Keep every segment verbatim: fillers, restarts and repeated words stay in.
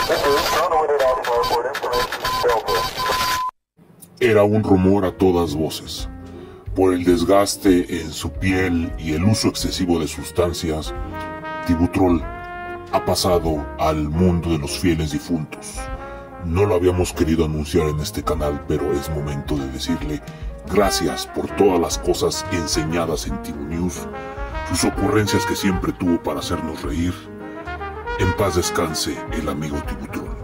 Era un rumor a todas voces. Por el desgaste en su piel y el uso excesivo de sustancias, Tibutrol ha pasado al mundo de los fieles difuntos. No lo habíamos querido anunciar en este canal, pero es momento de decirle gracias por todas las cosas enseñadas en Tibu News, sus ocurrencias que siempre tuvo para hacernos reír. En paz descanse el amigo Tibutrol.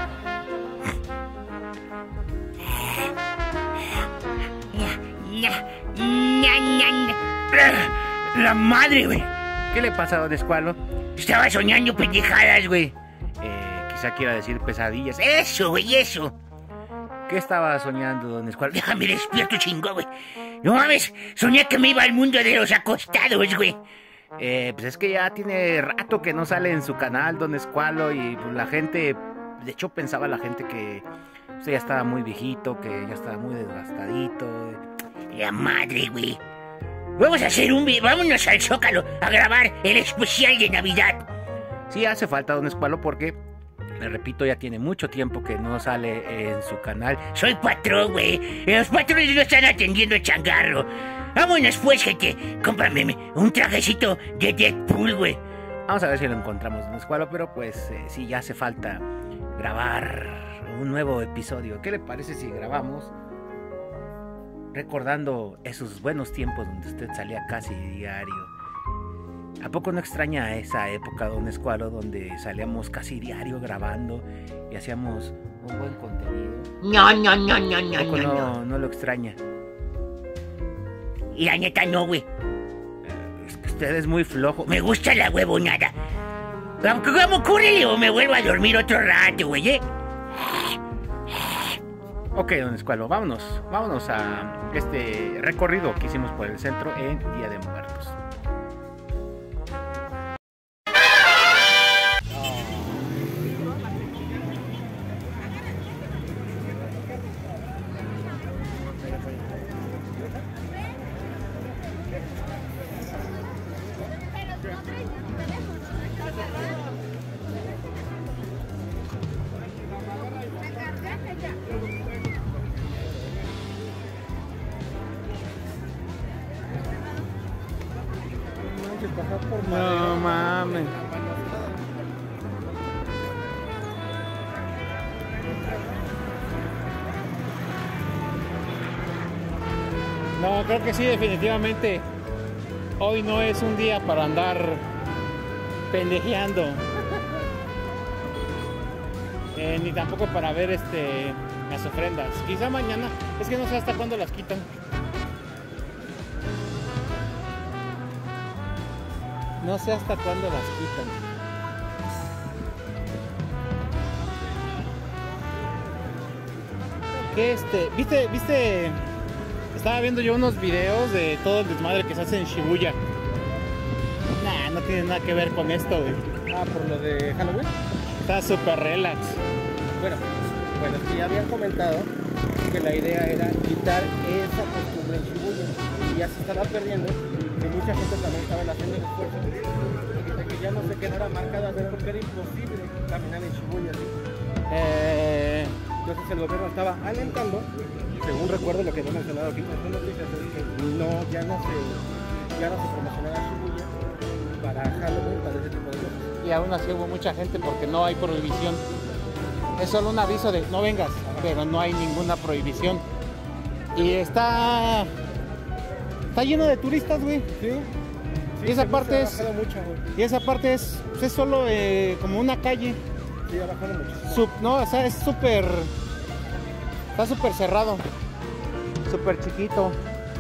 La madre, güey. ¿Qué le pasa a Don Escualo? Estaba soñando pendejadas, güey. Eh, quizá quiera decir pesadillas. Eso, güey, eso. ¿Qué estaba soñando, Don Escualo? Déjame despierto, chingo, güey. No mames, soñé que me iba al mundo de los acostados, güey. Eh, pues es que ya tiene rato que no sale en su canal, Don Escualo, y pues la gente, de hecho pensaba la gente que usted ya estaba muy viejito, que ya estaba muy desgastadito. La madre, güey. Vamos a hacer un video, vámonos al Zócalo a grabar el especial de Navidad. Sí hace falta, Don Escualo, porque, le repito, ya tiene mucho tiempo que no sale en su canal. Soy patrón, güey. Los patrones no están atendiendo el changarro. Vámonos pues, gente. Cómprame un trajecito de Deadpool, güey. Vamos a ver si lo encontramos, Don Escualo, pero pues eh, sí, ya hace falta grabar un nuevo episodio. ¿Qué le parece si grabamos recordando esos buenos tiempos donde usted salía casi diario? ¿A poco no extraña esa época, Don Escualo, donde salíamos casi diario grabando y hacíamos un buen contenido? No, no, no, no, no, ¿A poco no, no, no. no lo extraña? Y la neta no, güey. Es que usted es muy flojo. Me gusta la huevonada. ¿Cómo cúrele o me vuelvo a dormir otro rato, güey, eh? Ok, Don Escualo, vámonos, vámonos a este recorrido que hicimos por el centro en Día de Muertos. No mames. No, creo que sí, definitivamente. Hoy no es un día para andar pendejeando. Eh, ni tampoco para ver este las ofrendas. Quizá mañana. Es que no sé hasta cuándo las quitan. No sé hasta cuándo las quitan. ¿Qué este? ¿Viste? ¿Viste? Estaba viendo yo unos videos de todo el desmadre que se hace en Shibuya. Nah, no tiene nada que ver con esto, güey. Ah, por lo de Halloween. Está súper relax. Bueno, bueno, es que ya habían comentado que la idea era quitar esa costumbre en Shibuya. Y ya se estaba perdiendo. Que mucha gente también estaba haciendo el esfuerzo de que ya no se quedara marcada, porque era imposible caminar en Shibuya, ¿sí? Eh... Entonces el gobierno estaba alentando, según recuerdo lo que he mencionado aquí en las noticias, es que no, ya no se ya no se promocionaba Shibuya para Halloween, para ese tipo de cosas. Y aún así hubo mucha gente porque no hay prohibición. Es solo un aviso de no vengas, pero no hay ninguna prohibición. Y está... Está lleno de turistas, güey. Sí. Sí, y esa parte es... Mucho, y esa parte es... Pues es solo eh, como una calle. Sí, ha bajado mucho. Sub, no, o sea, es súper... Está súper cerrado. Súper chiquito.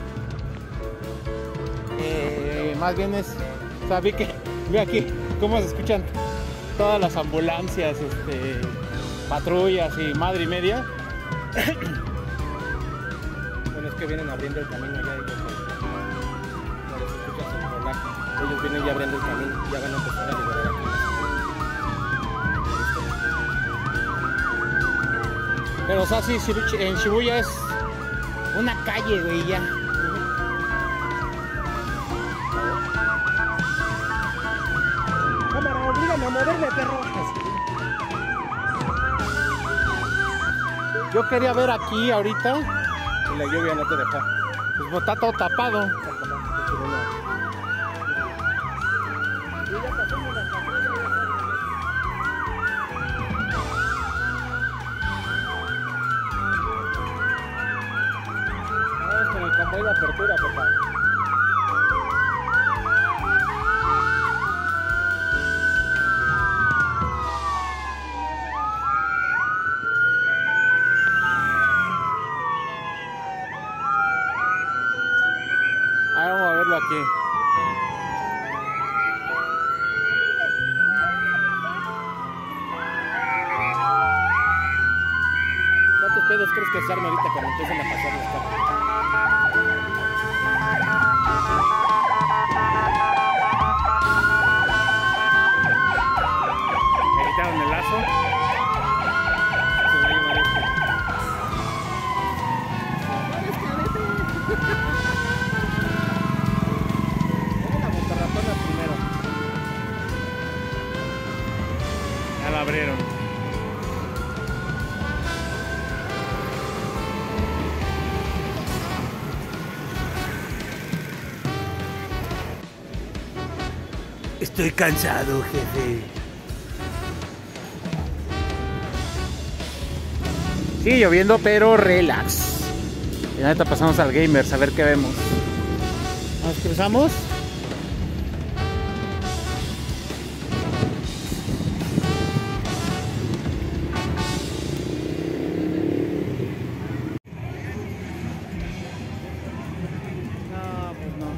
Eh, más bien es... O sea, vi que... Ve aquí cómo se escuchan todas las ambulancias, este... patrullas y madre y media. Bueno, es que vienen abriendo el camino ya. Ellos vienen ya abriendo el camino, ya van a empezar a liberar aquí. Pero o sea, sí, en Shibuya es una calle, güey, ya. Cámara, oblígame a moverme, perro. Yo quería ver aquí ahorita y la lluvia no te deja. Pues está todo tapado. Con el convoy de apertura, papá. Ahí vamos a verlo aquí. ¿Cuántos pedos crees que se arma ahorita cuando empiecen a pasar los carros? ¿Me quitaron el lazo? Se va a llevar este. La montarratona primero. Ya la abrieron. Estoy cansado, jefe. Sigue lloviendo, pero relax. Y ahorita pasamos al Gamers a ver qué vemos. ¿Nos cruzamos? No, pues no.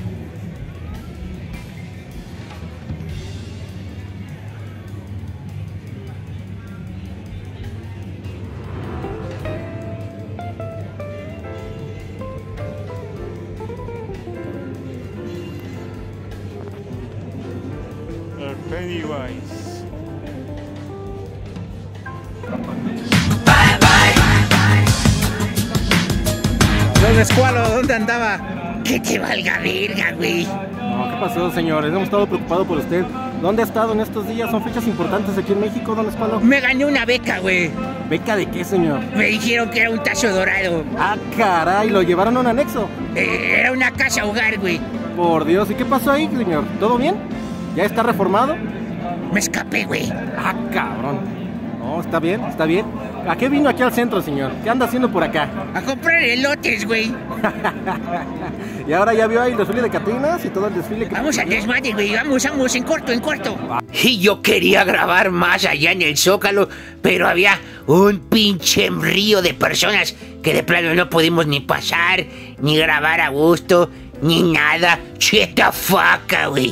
Pennywise. ¿Dónde Escualo? ¿Dónde andaba? Que te valga verga, güey. No, ¿qué pasó, señores? Hemos estado preocupados por usted. ¿Dónde ha estado en estos días? Son fechas importantes aquí en México, don Escualo. Me gané una beca, güey. ¿Beca de qué, señor? Me dijeron que era un tazo dorado. Ah, caray, ¿lo llevaron a un anexo? Eh, era una casa hogar, güey. Por Dios, ¿y qué pasó ahí, señor? ¿Todo bien? ¿Ya está reformado? Me escapé, güey. Ah, cabrón. No, está bien, está bien. ¿A qué vino aquí al centro, señor? ¿Qué anda haciendo por acá? A comprar elotes, güey. Y ahora ya vio ahí el desfile de Catrinas y todo el desfile que... Vamos al desmadre, güey. Vamos, vamos, en corto, en corto. Y yo quería grabar más allá en el Zócalo, pero había un pinche río de personas que de plano no pudimos ni pasar, ni grabar a gusto, ni nada. Cheta faca, güey.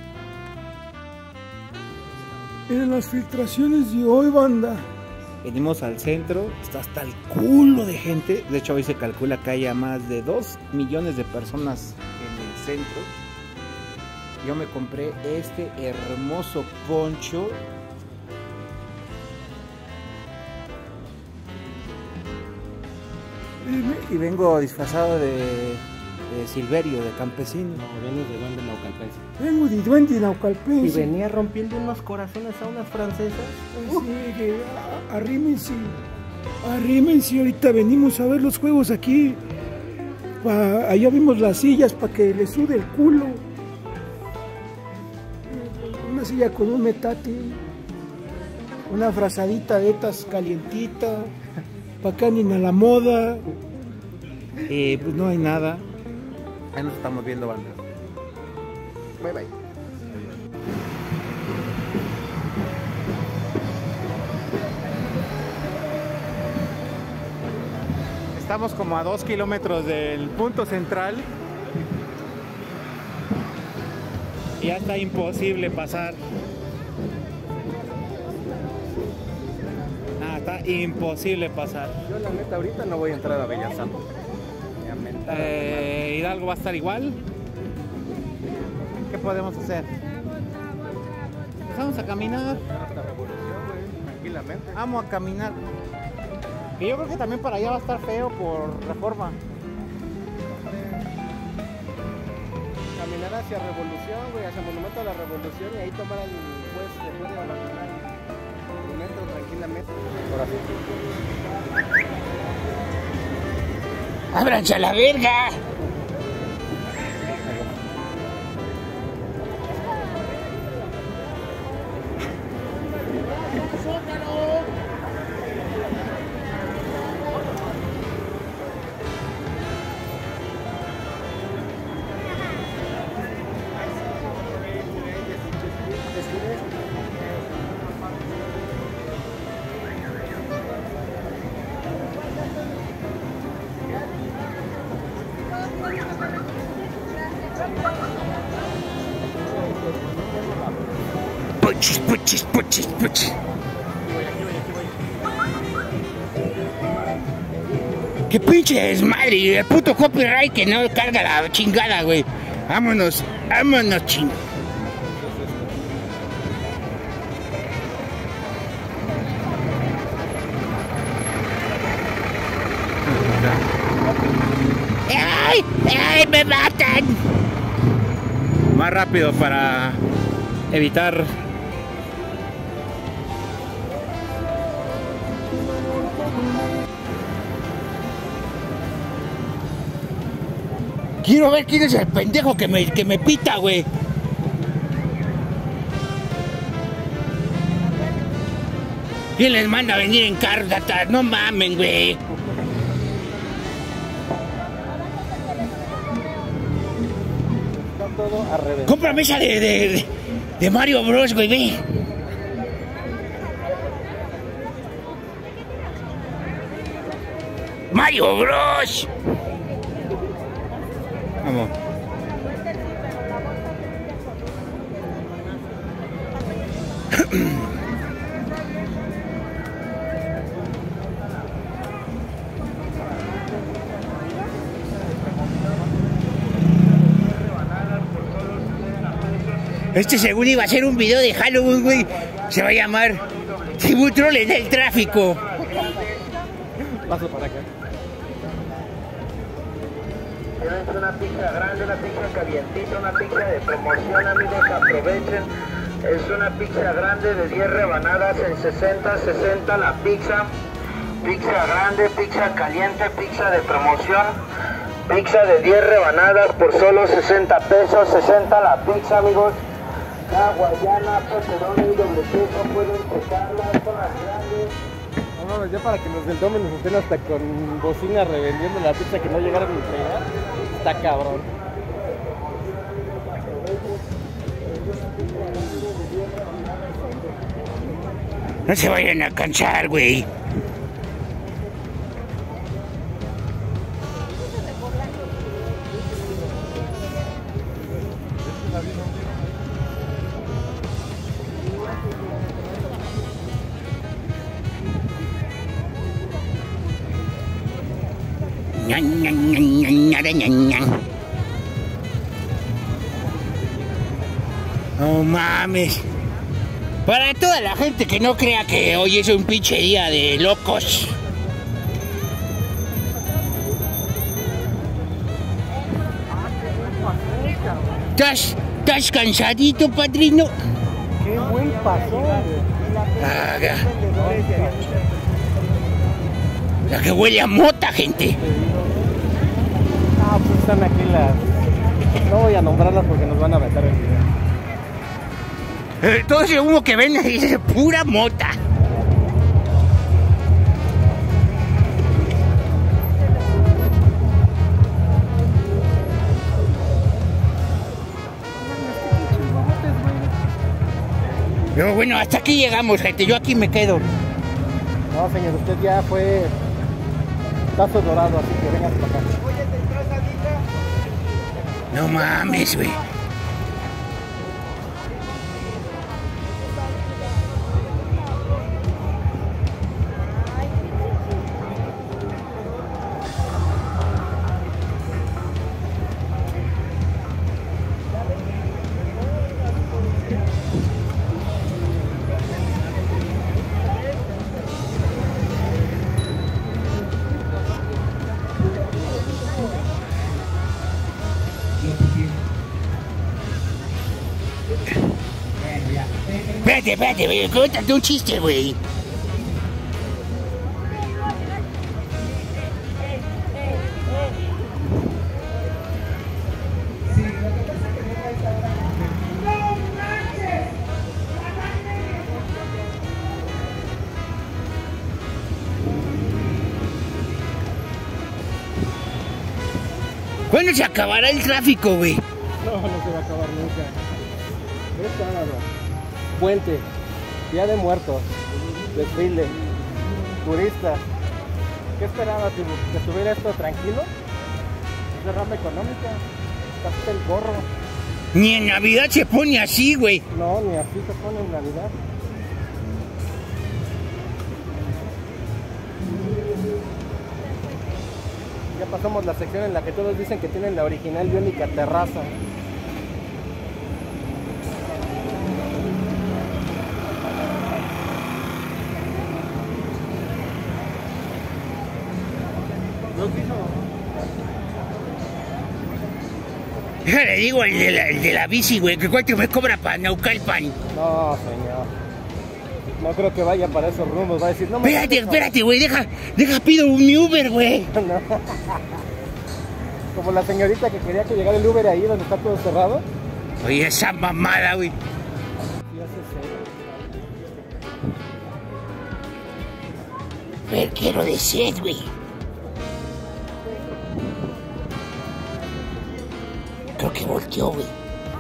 Eran las filtraciones de hoy, banda. Venimos al centro, está hasta el culo de gente. De hecho, hoy se calcula que haya más de dos millones de personas en el centro. Yo me compré este hermoso poncho. Y vengo disfrazado de, de Silverio, de campesino. No, vienes de duende naucalpense. Vengo de duende Y naucalpense. venía rompiendo unos corazones a unas francesas. Así que a- arrímense, arrímense. Ahorita venimos a ver los juegos aquí. Pa- allá vimos las sillas para que le sude el culo. Una silla con un metate. Una frazadita de estas calientita. Pa' acá ni a la moda. Y pues no hay nada. Ahí nos estamos viendo, banda. Bye bye. Estamos como a dos kilómetros del punto central. Y ya está imposible pasar. Ah, está imposible pasar. Yo la neta ahorita no voy a entrar a Bellas Artes. Me amentaron. Eh, Hidalgo va a estar igual. ¿Qué podemos hacer? Pues vamos a caminar. Hasta Revolución, güey, tranquilamente. Vamos a caminar. Y yo creo que también para allá va a estar feo por Reforma. Caminar hacia Revolución, güey, hacia el Monumento de la Revolución y ahí tomar el pues después de la Monumento tranquilamente. Ahora sí. ¡Ábranse a la verga! Puchis, puchis, puchis, puchis. ¡Qué pinche desmadre! El puto copyright que no carga la chingada, güey. Vámonos, vámonos, ching. ¡Ay! ¡Ay! ¡Me matan! Más rápido para evitar. Quiero ver quién es el pendejo que me, que me pita, güey. ¿Quién les manda a venir en carro de atrás? No mamen, güey. Está todo al revés. Cómprame esa de, de, de Mario Bros, güey, ve. Mario Bros. Vamos. Este seguro iba a ser un video de Halloween, güey. Se va a llamar Tibutrol en el tráfico. Paso para acá. Es una pizza grande, una pizza calientita, una pizza de promoción, amigos, aprovechen. Es una pizza grande de diez rebanadas en sesenta, sesenta la pizza. Pizza grande, pizza caliente, pizza de promoción. Pizza de diez rebanadas por solo sesenta pesos, sesenta la pizza, amigos. Hawaiana, pepperoni, doble queso, pueden checarla, son las grandes. No mames, ya para que los del Domino's estén hasta con bocina revendiendo la pizza que no llegaron ni pegar. Está cabrón. No se vayan a cansar, güey. Ñan, ñan, ñan, ñan, ñan, ñan, ñan. No mames. Para toda la gente que no crea que hoy es un pinche día de locos. ¿Estás, estás cansadito, padrino? Qué buen pasó. Haga. La que huele a mota, gente. Ah, pues están aquí las... No voy a nombrarlas porque nos van a meter el video. Eh, todo ese humo que ven ahí es pura mota. Pero bueno, hasta aquí llegamos, gente. Yo aquí me quedo. No, señor, usted ya fue tazo dorado, así que venga para acá. No mames, güey. Espérate, espérate, güey. Cuéntate un chiste, güey. ¿Cuándo se acabará el tráfico, güey? No, no se va a acabar nunca. Es sábado. Puente. Día de Muertos. Desfile. Turistas. ¿Qué esperaba, tío? ¿Que estuviera esto tranquilo? Es derrama económica. Está hasta el gorro. Ni en Navidad se pone así, güey. No, ni así se pone en Navidad. Ya pasamos la sección en la que todos dicen que tienen la original y única terraza. Le digo el de la, el de la bici, güey, que cuánto me cobra para Naucalpan. No, señor. No creo que vaya para esos rumbos. Va a decir, no me... Espérate, espérate, güey, deja, deja, pido un Uber, güey. No. Como la señorita que quería que llegara el Uber ahí donde está todo cerrado. Oye, esa mamada, güey. Ver, quiero de sed, güey. Creo que volteó, güey.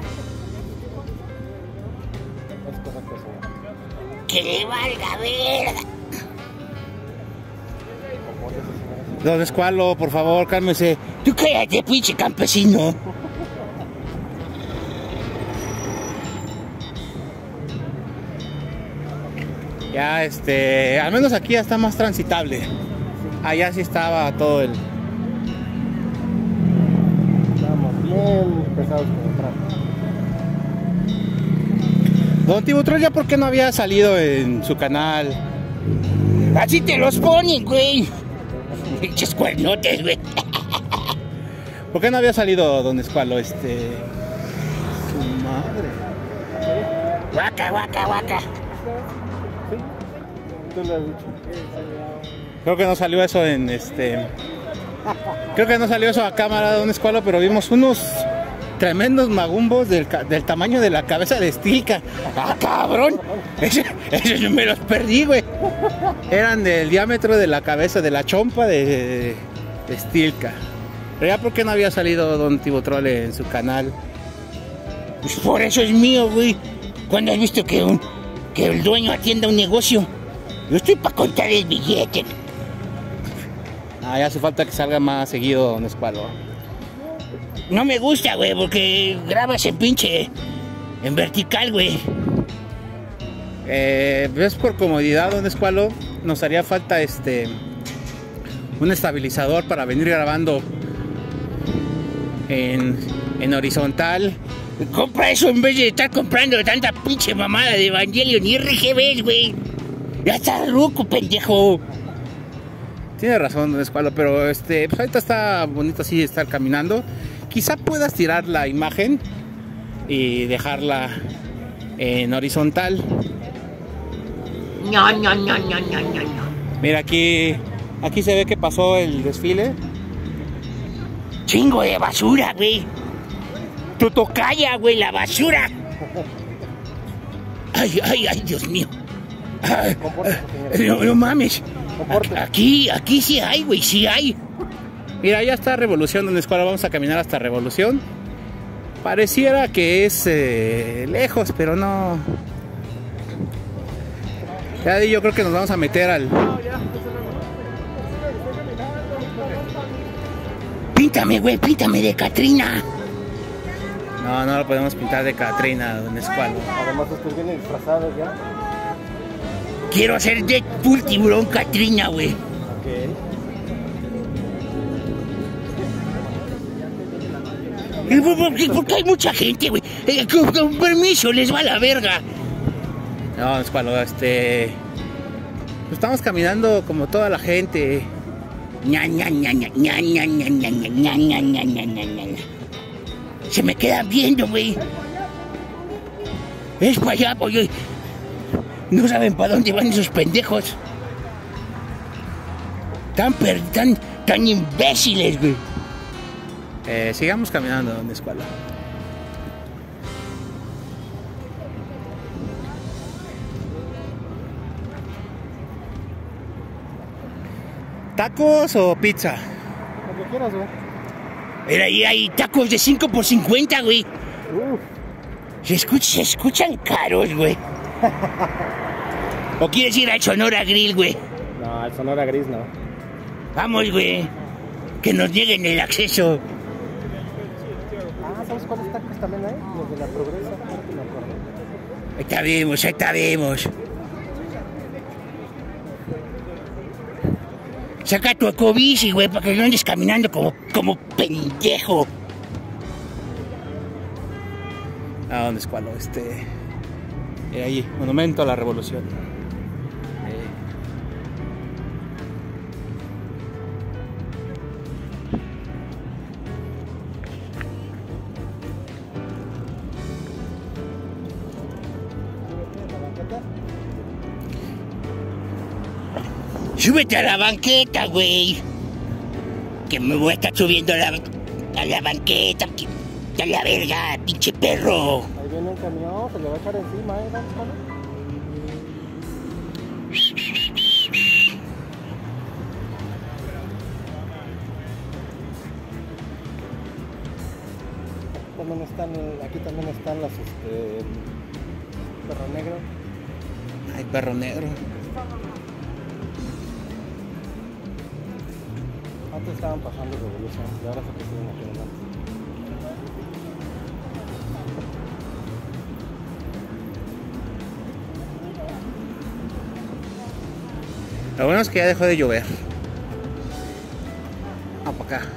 Que le valga verga. Don Escualo, por favor, cálmese. Tú cállate, pinche campesino. Ya, este, al menos aquí ya está más transitable. Allá sí estaba todo el... Estamos bien pesados con el tráfico. Don Tibutrol, ¿ya por qué no había salido en su canal? Así te los ponen, güey. Pinches cuernotes, güey. ¿Por qué no había salido, Don Escualo? Este... Su madre. Guaca, guaca, guaca. Tú lo has dicho. Creo que no salió eso en este... Creo que no salió eso a cámara, Don Escualo, pero vimos unos tremendos magumbos del, del tamaño de la cabeza de Stilka. ¡Ah, cabrón! Esos ese no me los perdí, güey. Eran del diámetro de la cabeza, de la chompa de, de Stilka. Pero ya, ¿por qué no había salido Don Tibutrol en su canal? Pues por eso es mío, güey. ¿Cuándo has visto que, un, que el dueño atienda un negocio? Yo estoy para contar el billete. Ah, ya hace falta que salga más seguido, Don Escualo. No me gusta, güey, porque grabas en pinche... en vertical, güey. Eh, es por comodidad, Don Escualo. Nos haría falta este... un estabilizador para venir grabando en, en horizontal. Compra eso en vez de estar comprando tanta pinche mamada de Evangelion y R G Bs, güey. Ya estás loco, pendejo. Tiene razón, Don Escualo, pero este, pues ahorita está bonito así estar caminando. Quizá puedas tirar la imagen y dejarla en horizontal. No, no, no, no, no, no, no. Mira, aquí, aquí se ve que pasó el desfile. Chingo de basura, güey. Tu tocaya, güey, la basura. Ay, ay, ay, Dios mío. Ay, no, no mames. Aquí, aquí sí hay, güey, sí hay. Mira, ya está Revolución, Don Escualo. Vamos a caminar hasta Revolución. Pareciera que es eh, lejos, pero no. Ya yo creo que nos vamos a meter al... Píntame, güey, píntame de Catrina. No, no lo podemos pintar de Catrina, Don Escualo. Además, estos vienen disfrazados ya. Quiero hacer Deadpool tiburón Catrina, güey. Ok. Porque hay mucha gente, güey. Eh, con, con permiso, les va la verga. No, Don Escualo, este... pues estamos caminando como toda la gente. Ña, ña, ña, ña, ña, ña, ña, ña, ña, ña, ña, ña, ña, ña. Se me quedan viendo, güey. Es para allá, güey. No saben para dónde van esos pendejos. Tan, per, tan, tan imbéciles, güey. Eh, sigamos caminando, Don Escualo. ¿Tacos o pizza? Lo que quieras, güey. Pero ahí hay tacos de cinco por cincuenta, güey. Uf. Se, escuch se escuchan caros, güey. ¿O quieres ir al Sonora Grill, güey? No, al Sonora Gris no. Vamos, güey. Que nos nieguen el acceso. Ah, ¿sabes cuáles tacos también hay? Los de la Progresa, creo que me acuerdo. Ahí está vemos, ahí está vemos. Saca tu ecobici, güey, para que no andes caminando como, como pendejo. ¿A dónde es cuál? Este... Eh, ahí, Monumento a la Revolución. Eh. Súbete a la banqueta, güey. Que me voy a estar subiendo a la, a la banqueta. Que, a la verga, pinche perro. Ahí viene un camión, se le va a echar encima, ¿eh? ¿Dónde está? También están, aquí también están las, este, perro negro. Ay, perro negro. Antes estaban pasando revolución y ahora se pusieron aquí adelante. Lo bueno es que ya dejó de llover. Ah, para acá.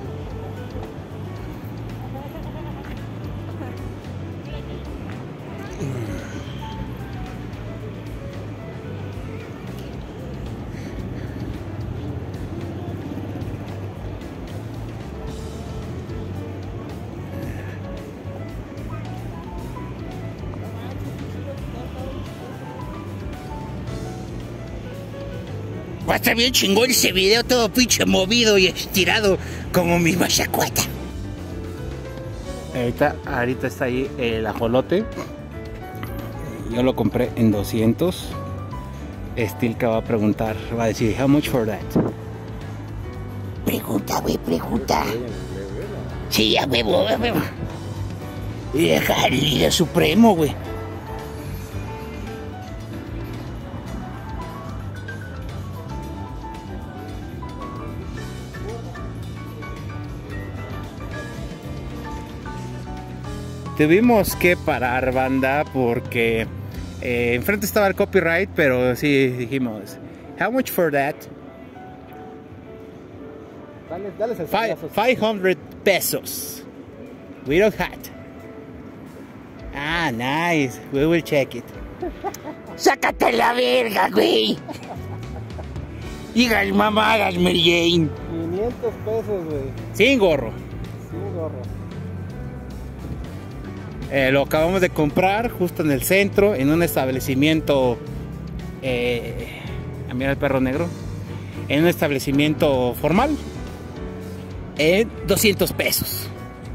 Va a estar bien chingón ese video, todo pinche movido y estirado como mi machacuata. Ahorita, ahorita está ahí el ajolote. Yo lo compré en doscientos. Stilka va a preguntar, va a decir, how much for that? Pregunta, güey, pregunta. Sí, a huevo, a huevo. Y deja el líder supremo, güey. Tuvimos que parar, banda, porque eh, enfrente estaba el copyright, pero sí dijimos, how much for that? Dale, dale el Five, five hundred pesos. We don't have. Ah, nice. We will check it. ¡Sácate la verga, güey! Digan mamadas, Mary Jane. quinientos pesos, güey. Sin gorro. Sin gorro. Eh, lo acabamos de comprar justo en el centro, en un establecimiento. Eh, mira el perro negro. En un establecimiento formal. En doscientos pesos.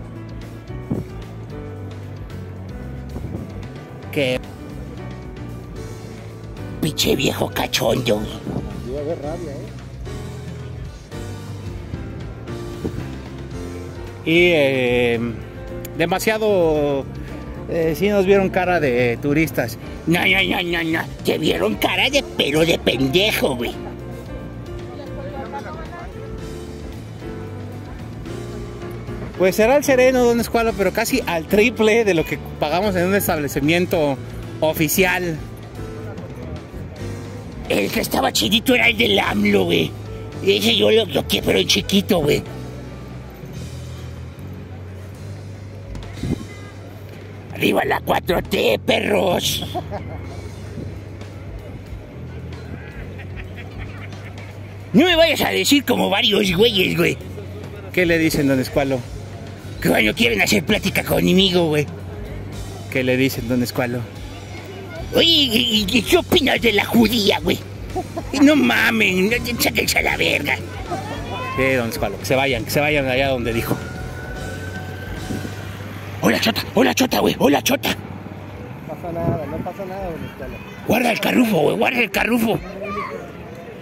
Que. Pinche viejo cachondo. Iba a haber rabia, eh. Y eh, demasiado. Eh, sí nos vieron cara de turistas. No, no, no, no, no. Te vieron cara de pero de pendejo, güey. Pues será el sereno de una escuela, pero casi al triple de lo que pagamos en un establecimiento oficial. El que estaba chidito era el del AMLO, güey. Ese yo lo, lo quiero, pero en chiquito, güey. ¡Arriba la cuatro T, perros! No me vayas a decir como varios güeyes, güey. ¿Qué le dicen, don Escualo? Que bueno, quieren hacer plática conmigo, güey. ¿Qué le dicen, don Escualo? Oye, ¿y, y qué opinas de la judía, güey? No mamen, sáquense a la verga. Sí, don Escualo, que se vayan, que se vayan allá donde dijo. Hola, Chota, hola, Chota, güey, hola, Chota. No pasa nada, no pasa nada, don Escualo. Guarda el carrufo, güey, guarda el carrufo.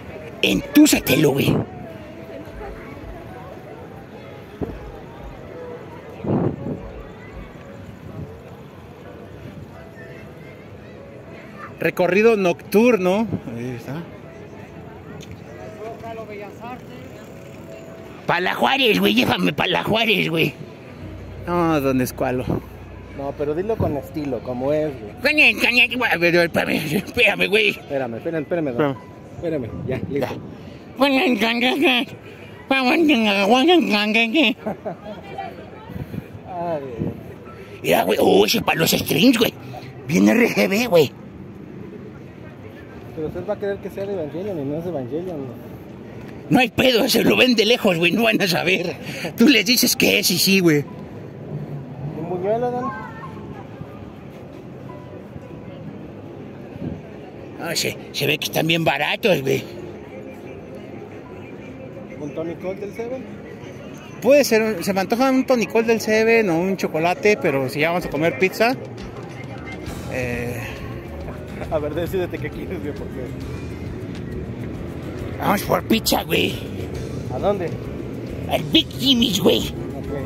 Entúsatelo, güey. recorrido nocturno. Ahí está. Para la Juárez, güey, llévame para la Juárez, güey. No, don Escualo. No, pero dilo con estilo, como es, güey. Espérame, güey. Espérame, espérame, espérame, don. Espérame, ya, listo. Ay, Mira, güey, oh, ese para los strings, güey. Viene R G B, güey. pero usted va a creer que sea de Evangelion y no es de Evangelion, güey. No hay pedo, se lo ven de lejos, güey, no van a saber. Tú les dices que es y sí, güey. ¿Un buñuelo, don? No, se, se ve que están bien baratos, güey. ¿Un tonicol del Seven? Puede ser, se me antoja un tonicol del Seven o un chocolate, pero si ya vamos a comer pizza. Eh... A ver, decídete qué quieres, güey, porque... Vamos por pizza, güey. ¿A dónde? Al Big Jimmy's, güey. Ok.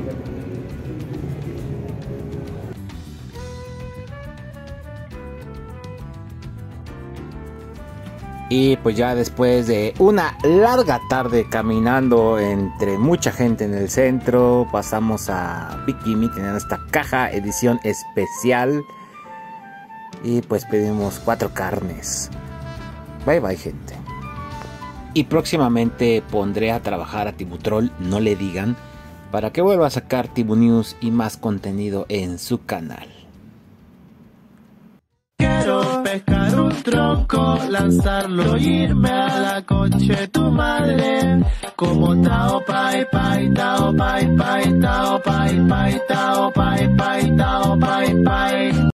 Y pues ya después de una larga tarde caminando entre mucha gente en el centro, pasamos a Big Jimmy teniendo esta caja edición especial. Y pues pedimos cuatro carnes. Bye bye, gente. Y próximamente pondré a trabajar a Tibutrol, no le digan, para que vuelva a sacar Tibu News y más contenido en su canal. Quiero pescar un tronco, lanzarlo y irme a la coche tu madre. Como Tao Pai Pai, Tao Pai Pai, Tao Pai Pai, Tao Pai Pai, Tao Pai Pai.